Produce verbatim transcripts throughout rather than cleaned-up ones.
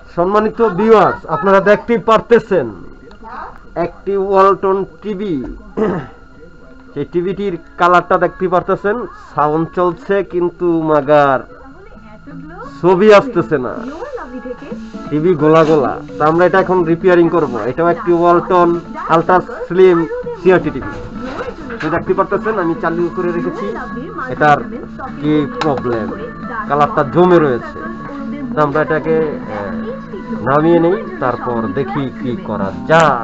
সম্মানিত ভিউয়ার্স, আপনারা দেখতেই পারতেছেন একটি ওয়ালটন টিভি। সেই টিভিটির কালারটা দেখতে পারতেছেন, সাউন্ড চলছে কিন্তু মাগার ছবি আসতেছে না, টিভি গোলা গোলা। তো আমরা এটা এখন রিপেয়ারিং করব। এটাও একটি Walton ultra slim CRT TV. তো দেখতে পারতেছেন আমি চালু করে রেখেছি। এটার কি প্রবলেম, কালারটা জমে রয়েছে। তো আমরা এটাকে নামিয়ে নেই, তারপর দেখি কি করা যায়।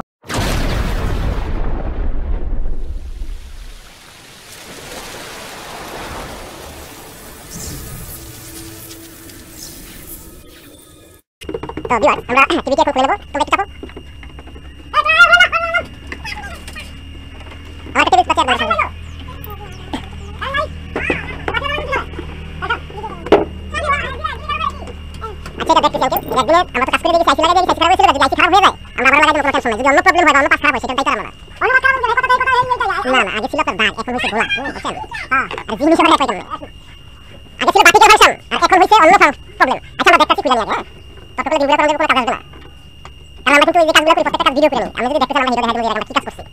তো ভিউয়ার্স, আমরা টিভিটি এখন খুলে নেব। তোমরা একটু চাপো। আমার টিভি বাচ্চা একবার চালাও। আচ্ছা, এটা দেখতে চাও কেউ? একদিনে আমরা তো কাজ করে দেখি, সাইকেল লাগাই দেখি, সাইকেল খারাপ হয়েছিল, যদি সাইকেল খারাপ হয়ে যায় আমরা আবার লাগাই দেব, কোনো টেনশন নাই। যদি অন্য প্রবলেম হয় বা অন্য পাশ খারাপ হয়, সেটা দায়িত্ব আমরা না। অন্য পাশ খারাপ হলে কথা দেই কথা এই এই না না, আগে ছিল তো দাগ, এখন হইছে গোলা, বুঝছেন? হ্যাঁ, আর জিনিস আমরা পাই কেন? আগে ছিল বাতিকের ভার্সন, আর এখন হইছে অন্য প্রবলেম। আচ্ছা, আমরা দেখতাছি খুলে লাগে, হ্যাঁ। ততক্ষণ ভিডিও করে করে কাজ আসবে না। আমরা কিন্তু এই যে কাজগুলো করি, প্রত্যেকটা কাজ ভিডিও করে নিই। আমরা যদি দেখতে চাই, আমরা ভিডিও দেখাই দেব আমরা কি কাজ করছি।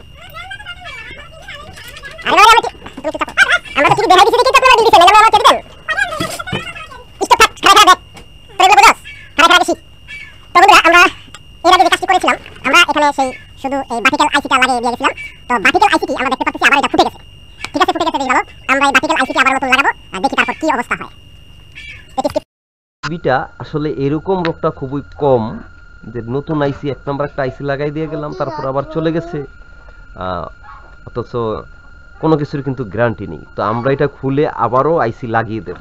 আরে ভাই, আমি তুমি তো আমরা তো কিছু দেখাই দিছি, কিন্তু আপনারা দিয়ে দিছেন, আমরা চেক দেন। স্টপ থাক, খারাপ খারাপ দেখ। তোর বুঝছস? খারাপ খারাপ বেশি। তো বন্ধুরা, আমরা এর আগে যে কাজটি করেছিলাম, আমরা এখানে সেই শুধু এই ভার্টিক্যাল আইসিটা লাগিয়ে দিয়ে গেছিলাম। তো ভার্টিক্যাল আইসিটি আমরা দেখতে পাচ্ছি আবার এটা ফুটে গেছে। ঠিক আছে, ফুটে গেছে, বেশ ভালো। আমরা এই ভার্টিক্যাল আইসিটি আবার নতুন লাগাবো আর দেখি তারপর কি অবস্থা হয়। টিভিটা আসলে এরকম রোগটা খুবই কম যে নতুন আইসি, এক নম্বর একটা আইসি লাগাই দিয়ে গেলাম, তারপর আবার চলে গেছে, অথচ কোনো কিছুর কিন্তু গ্যারান্টি নেই। তো আমরা এটা খুলে আবারও আইসি লাগিয়ে দেব।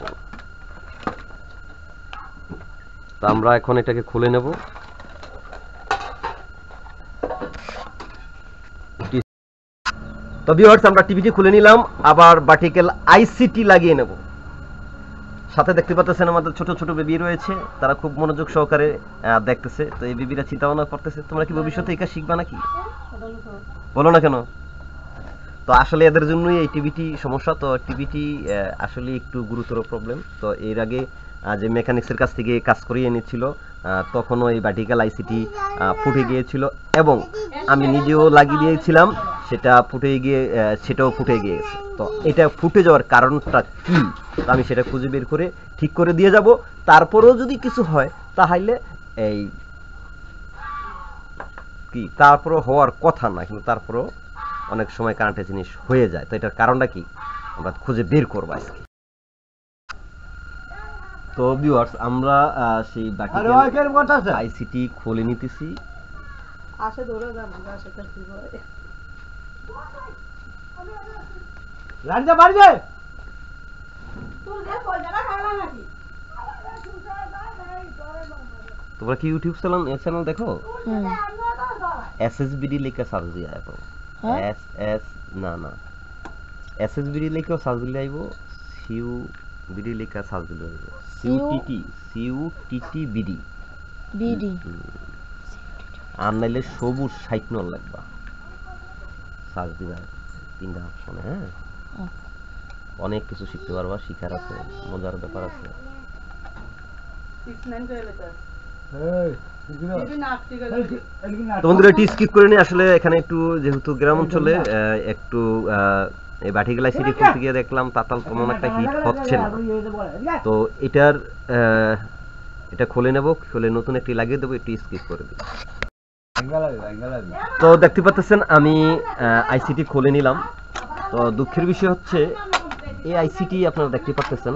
তো আমরা এখন এটাকে খুলে নেব। তো ভিউয়ার্স, আমরা টিভিটি খুলে নিলাম, আবার ভার্টিক্যাল আইসিটি লাগিয়ে নেব। সাথে দেখতে পাচ্ছেন আমাদের ছোট ছোট বেবি রয়েছে, তারা খুব মনোযোগ সহকারে দেখতেছে। তো এই বেবিরা চিন্তা ভাবনা করতেছে, তোমরা কি ভবিষ্যতে এই কাজ শিখবা নাকি? বলো না কেন? তো আসলে এদের জন্যই এই টিভিটি সমস্যা। তো টিভিটি আসলে একটু গুরুতর প্রবলেম। তো এর আগে যে মেকানিক্সের কাছ থেকে কাজ করিয়ে এনেছিল, তখনও এই ভার্টিক্যাল আইসিটি ফুটে গিয়েছিল এবং আমি নিজেও লাগিয়ে দিয়েছিলাম, সেটা ফুটে গিয়ে সেটাও ফুটে গিয়েছে। তো এটা ফুটে যাওয়ার কারণটা কি, আমি সেটা খুঁজে বের করে ঠিক করে দিয়ে যাব। তারপরেও যদি কিছু হয়, তাহলে এই কি তারপরেও হওয়ার কথা না, কিন্তু তারপরেও অনেক সময় কারেন্টের জিনিস হয়ে যায়। তো এটার কারণটা কি আমরা খুঁজে বের করবো আজকে। তো ভিউয়ার্স, আমরা সেই ভার্টিক্যাল আইসিটি খুলে নিতেছি। আসে ধরে যান, আসে তার কি হয় রাজা বাড়বে। তুই দেখো যারা খালা নাকি, তোমরা কি ইউটিউব চ্যানেল চ্যানেল দেখো? হুম, এসএসবিডি লিখে সার্চ দিয়ে আইবো। এস এস না না এসএসবিডি লিখে সার্চ দিলে আইবো। সিউ বিডি লিখে সার্চ দিলে আইবো। সিউটিটি সিউটিটি বিডি বিডি আর নাইলে সবুজ ষাট নল লাগবা, সার্চ দিবা তিনটা অপশনে। হ্যাঁ, অনেক কিছু শিখতে পারবা, শিখার আছে, মজার ব্যাপার আছে। তোমাদের এটি স্কিপ করে নিয়ে আসলে এখানে একটু, যেহেতু গ্রাম অঞ্চলে একটু এই ভার্টিক্যাল আইসিটি খুলতে গিয়ে দেখলাম তাতাল তেমন একটা হিট হচ্ছে না। তো এটার এটা খুলে নেব, খুলে নতুন একটি লাগিয়ে দেবো, একটু স্কিপ করে দিই। তো দেখতে পাচ্ছেন আমি আইসিটি খুলে নিলাম। তো দুঃখের বিষয় হচ্ছে এই আইসিটি আপনারা দেখতে পাচ্ছেন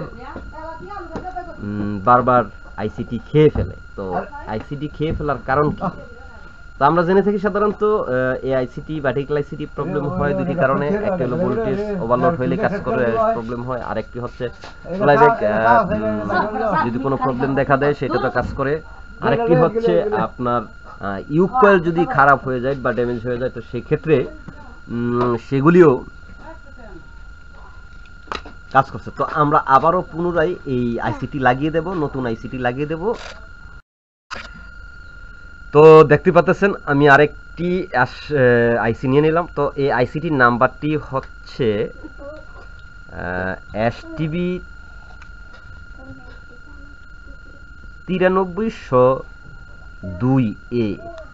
বারবার আইসিটি খেয়ে ফেলে। তো আইসিটি খেয়ে ফেলার কারণ কি? তো আমরা জেনে থাকি সাধারণত এই আইসিটি ভার্টিক্যাল আইসিটি প্রবলেম হয় দুটি কারণে। একটা হলো ভোল্টেজ ওভারলোড হইলে কাজ করে প্রবলেম হয়, আরেকটি হচ্ছে ফ্লাইব্যাক যদি কোনো প্রবলেম দেখা দেয় সেটা তো কাজ করে, আরেকটি হচ্ছে আপনার ইউ কয়েল যদি খারাপ হয়ে যায় বা ড্যামেজ হয়ে যায়, তো সেই ক্ষেত্রে সেগুলিও কাজ করছে। তো আমরা আবারও পুনরায় এই আইসিটি লাগিয়ে দেব, নতুন আইসিটি লাগিয়ে দেব। তো দেখতে পাচ্ছেন আমি আরেকটি আইসি নিয়ে নিলাম। তো এই আইসিটির নাম্বারটি হচ্ছে এসটিবি তিরানব্বইশো দুই এ।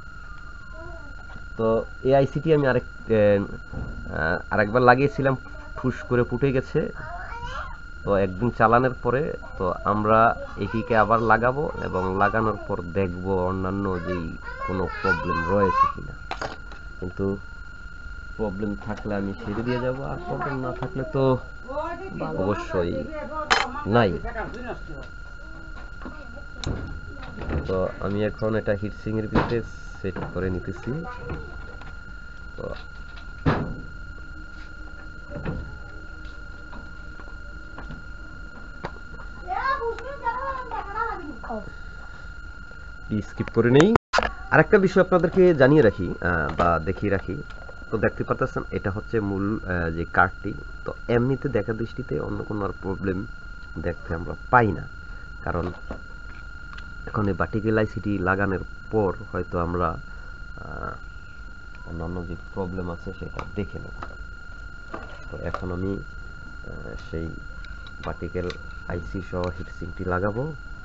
তো এই আইসিটি আমি আরেক আরেকবার লাগিয়েছিলাম, ফুস করে ফুটে গেছে। তো একদিন চালানোর পরে তো আমরা এটিকে আবার লাগাবো এবং লাগানোর পর দেখব অন্যান্য যেই কোনো প্রবলেম রয়েছে কিনা। কিন্তু প্রবলেম থাকলে আমি ছেড়ে দিয়ে যাব, আর প্রবলেম না থাকলে তো অবশ্যই নাই। তো আমি এখন এটা হিটসিং এর ভিতরে সেট করে নিতেছি। তো স্কিপ করে নেই। আরেকটা বিষয় আপনাদেরকে জানিয়ে রাখি বা দেখিয়ে রাখি। তো দেখতে পাচ্ছেন এটা হচ্ছে মূল যে কার্ডটি। তো এমনিতে দেখা দৃষ্টিতে অন্য কোনো আর প্রবলেম দেখতে আমরা পাই না, কারণ এখন এই ভার্টিক্যাল আইসিটি লাগানোর পর হয়তো আমরা অন্যান্য যে প্রবলেম আছে সেটা দেখে নেব। তো এখন আমি সেই ভার্টিক্যাল আইসি সহ হিটসিংটি লাগাবো।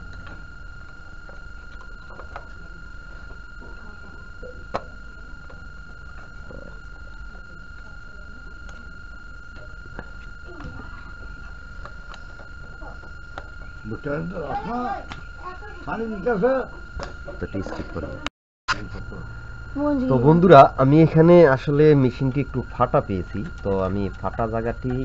তো বন্ধুরা, আমি এখানে আসলে মেশিনটি একটু ফাটা পেয়েছি। তো আমি ফাটা জায়গাটি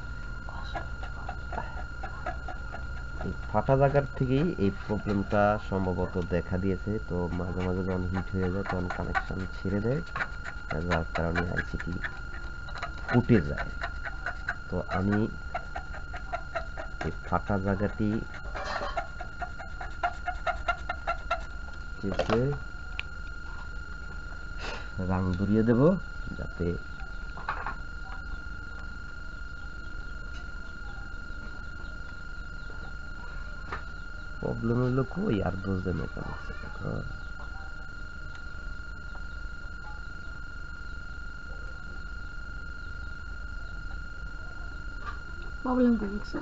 ফাটা জায়গার থেকেই এই প্রবলেমটা সম্ভবত দেখা দিয়েছে। তো মাঝে মাঝে যখন হিট হয়ে যায় তখন কানেকশন ছেড়ে দেয়, যার কারণে আইসিটি ফুটে যায়। তো আমি এই ফাটা জায়গাটি চেপে রাং ধরিয়ে দেব, যাতে প্রবলেম হলো কই আর দোষ দেয় মেকানিক্স। প্রবলেম করছে।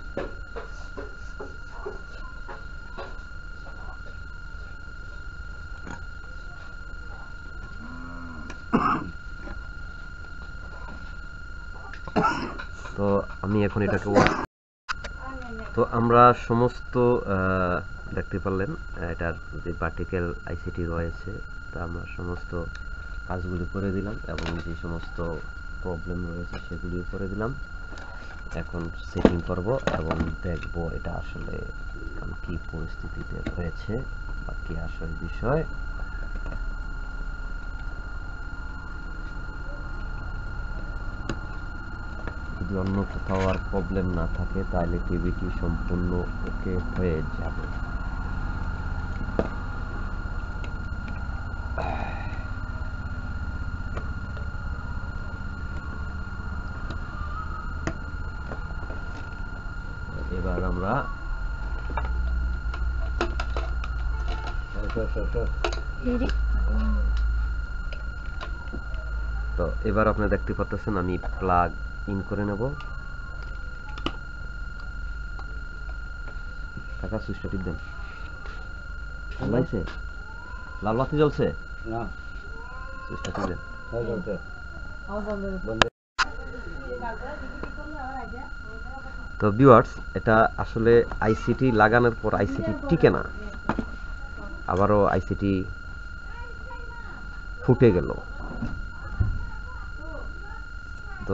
তো আমি এখন এটাকে তো আমরা সমস্ত দেখতে পারলেন এটার যে ভার্টিক্যাল আইসিটি রয়েছে, তা আমরা সমস্ত কাজগুলি করে দিলাম এবং যে সমস্ত প্রবলেম রয়েছে সেগুলিও করে দিলাম। এখন সেটিং করব এবং দেখব এটা আসলে কি পরিস্থিতিতে রয়েছে বা কি আসল বিষয়। যদি অন্য কোথাও আর প্রবলেম না থাকে তাহলে টিভিটি সম্পূর্ণ ওকে হয়ে যাবে। এবার আমরা তো এবার আপনি দেখতে পাচ্ছেন আমি প্লাগ ইন করে নেব। কাকা সুইচটা টিপ দেন। লাইছে লাল বাতি জ্বলছে না, সুইচটা টিপ দেন। তো ভিউয়ার্স, এটা আসলে আইসিটি লাগানোর পর আইসিটি টিকে না, আবারও আইসিটি ফুটে গেল। তো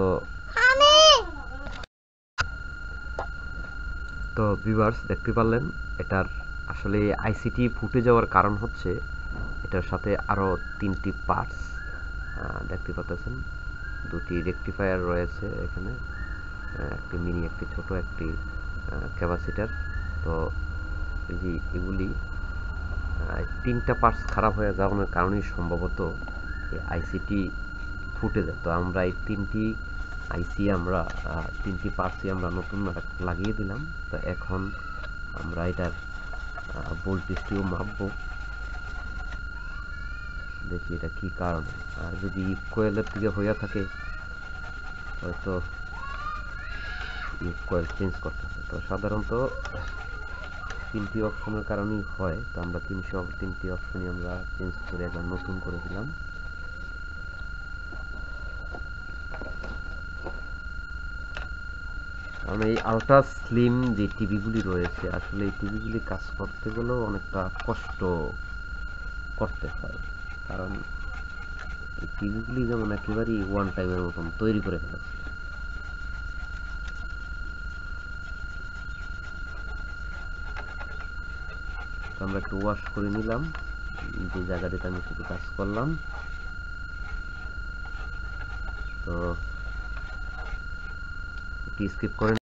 তো ভিউয়ার্স দেখতে পারলেন এটার আসলে আইসিটি ফুটে যাওয়ার কারণ হচ্ছে এটার সাথে আরো তিনটি পার্টস দেখতে পাচ্ছেন। দুটি রেকটিফায়ার রয়েছে এখানে, একটি মিনি, একটি ছোট, একটি ক্যাপাসিটার। তো এই যে এগুলি তিনটা পার্টস খারাপ হয়ে যাওয়ার কারণেই সম্ভবত এই আইসিটি ফুটে যায়। তো আমরা এই তিনটি আইসি আমরা তিনটি পার্টসই আমরা নতুন লাগিয়ে দিলাম। তো এখন আমরা এটার ভোল্টেজটিও মাপবো, দেখি এটা কি কারণে। আর যদি কোয়েলের থেকে হইয়া থাকে হয়তো কোয়েল চেঞ্জ করতেছে। তো সাধারণত তিনটি অপশনের কারণেই হয়, তো আমরা তিনশো তিনটি অপশনই আমরা চেঞ্জ করে একবার নতুন করে দিলাম। কারণ এই আলট্রা স্লিম যে টিভিগুলি রয়েছে, আসলে এই টিভিগুলি কাজ করতে গেলেও অনেকটা কষ্ট করতে হয়, কারণ এই টিভিগুলি যেমন একেবারেই ওয়ান টাইমের মতন তৈরি করে ফেলেছে। আমরা একটু ওয়াশ করে নিলাম যে জায়গাটিতে আমি শুধু কাজ করলাম। তো স্কিপ করে